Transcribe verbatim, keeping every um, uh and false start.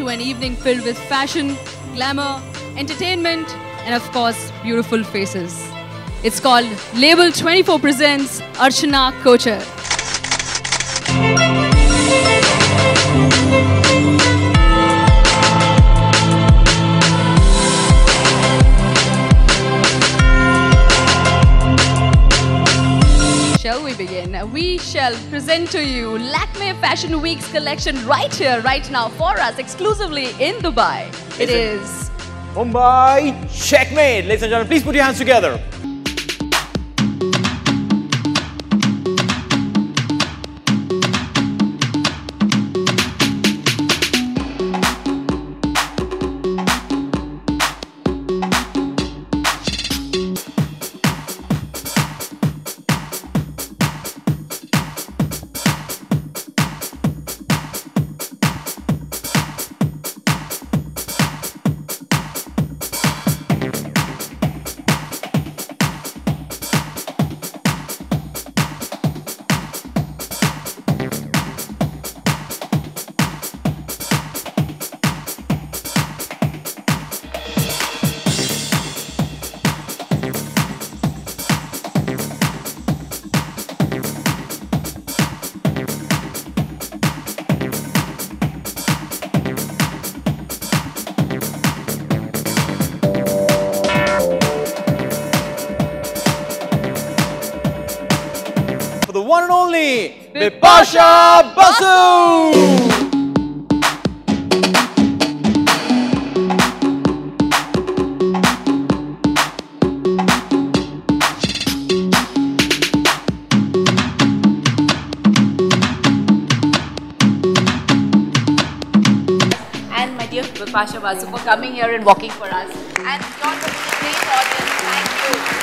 to an evening filled with fashion, glamour, entertainment, and of course, beautiful faces. It's called Label twenty-four presents Archana Kochhar. Shall we begin? We shall present to you Lakme Fashion Week's collection right here, right now for us, exclusively in Dubai. It is Mumbai Checkmate. Ladies and gentlemen, please put your hands together. The one and only Bipasha Basu! And my dear Bipasha Basu for coming here and walking for us. And you're the great audience. Thank you.